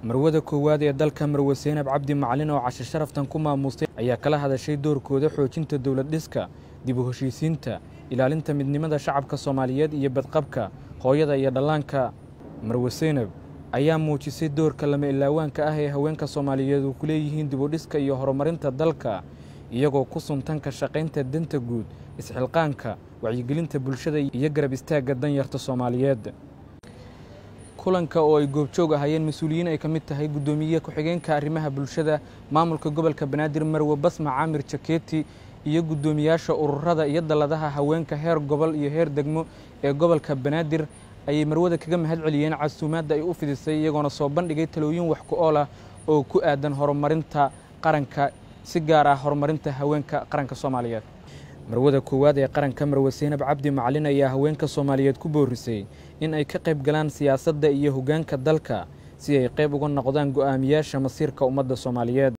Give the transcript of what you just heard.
marwada koowaad ee dalka Marwe Zeynab Cabdi Macalin oo casho sharaftan ku maamustay ayaa kala hadashay doorkooda xoojinta dawlad dhiska, dib u heshiisiinta, ilaalinta midnimada shacabka Soomaaliyeed iyo badqabka hooyada iyo dhallaanka. Marwe Zeynab ayaa muujisay doorka lama ilaawaanka ah ee haweenka Soomaaliyeed ku leeyihiin dib u dhiska iyo horumarinta dalka, iyagoo ku suntan ka shaqaynta danta guud, isxilqaanka, wacyigelinta bulshada iyo garab istaagga danyarta Soomaaliyeed. kulanka oo ay goobjoog ahayeen mas'uuliyiin ay ka mid tahay gudoomiye ku-xigeenka arrimaha bulshada maamulka gobolka Banaadir Marwe Basma Caamir Jakeeti iyo gudoomiyaasha ururada iyo daladaha haweenka heer gobol iyo heer degmo ee gobolka Banaadir ayay marwada kaga mahad celiyeen casuumaadda ay u fidisay iyagoona soo bandhigay talooyin wax ku ool ah oo ku aadan horumarinta qaranka, si gaar ah horumarinta haweenka qaranka Soomaaliyeed. marwada koowaad ee qaranka Marwe Zeynab Cabdi Macalin ayaa haweenka Soomaaliyeed ku boorisay in ay ka qayb galaan siyaasadda iyo hoggaanka dalka si ay qayb uga noqdaan go'aamiyaasha masiirka ummadda Soomaaliyeed.